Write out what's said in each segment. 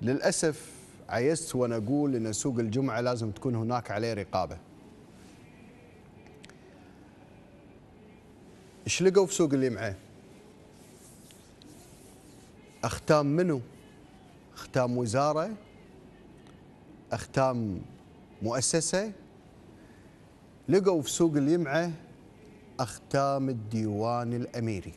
للأسف عيست وأنا أقول أن سوق الجمعة لازم تكون هناك عليه رقابة. إيش لقوا في سوق اليمعة؟ أختام منو؟ أختام وزارة؟ أختام مؤسسة؟ لقوا في سوق اليمعة أختام الديوان الأميري.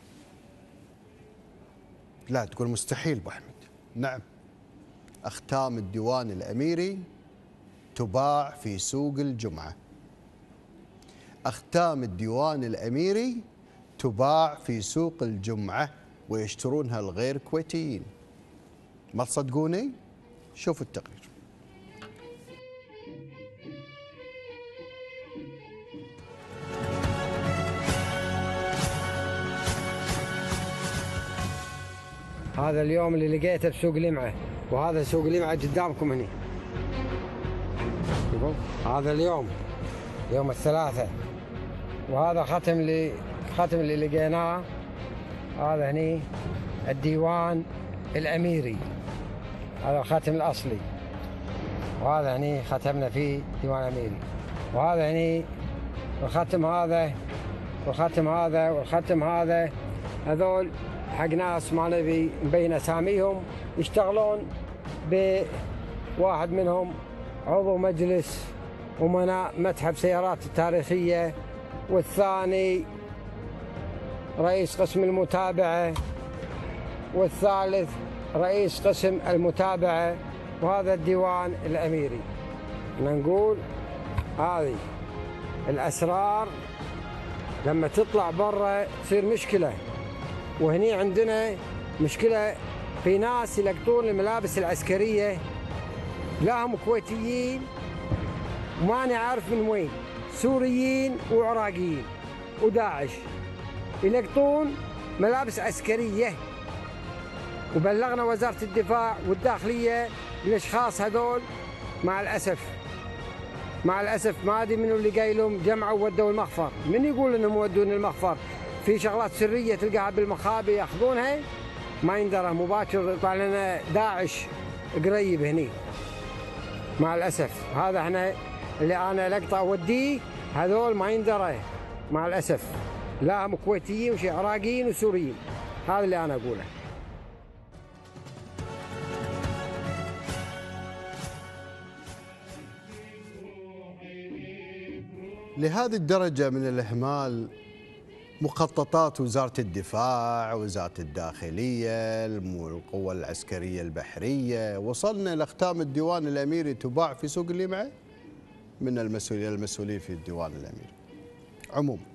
لا تقول مستحيل أبو أحمد. نعم، أختام الديوان الأميري تباع في سوق الجمعة. أختام الديوان الأميري تباع في سوق الجمعة ويشترونها الغير كويتيين. ما تصدقوني؟ شوفوا التقرير. هذا اليوم اللي لقيته بسوق اليمعة، وهذا سوق اليمعة قدامكم هنا. شوفوا هذا اليوم يوم الثلاثاء، وهذا ختم اللي لقيناه. هذا هني الديوان الأميري، هذا الختم الأصلي، وهذا هني ختمنا فيه ديوان أميري، وهذا هني الختم هذا والختم هذا والختم هذا. هذول حق ناس ما نبي نبين اساميهم، يشتغلون بواحد منهم عضو مجلس أمناء متحف سيارات التاريخية، والثاني رئيس قسم المتابعة، والثالث رئيس قسم المتابعة، وهذا الديوان الأميري. نقول هذه الأسرار لما تطلع برا تصير مشكلة. وهني عندنا مشكلة في ناس يلقطون الملابس العسكرية، لا هم كويتيين وما نعرف من وين، سوريين وعراقيين وداعش، يلقطون ملابس عسكرية. وبلغنا وزارة الدفاع والداخلية الأشخاص هذول. مع الأسف ما أدري منو اللي قايلهم جمعوا وودوا المخفر. من يقول إنهم ودون المخفر؟ في شغلات سرية تلقاها بالمخابئ ياخذونها، ما يندرى، مباشر يطلع لنا داعش قريب هني. مع الأسف هذا احنا اللي أنا لقطة أوديه، هذول ما يندرى مع الأسف، لا هم كويتيين وشي عراقيين وسوريين. هذا اللي أنا أقوله. لهذه الدرجة من الإهمال مخططات وزارة الدفاع، وزارة الداخلية، القوى العسكرية البحرية، وصلنا لأختام الديوان الأميري تباع في سوق اليمعة من المسؤولين في الديوان الأميري. عموما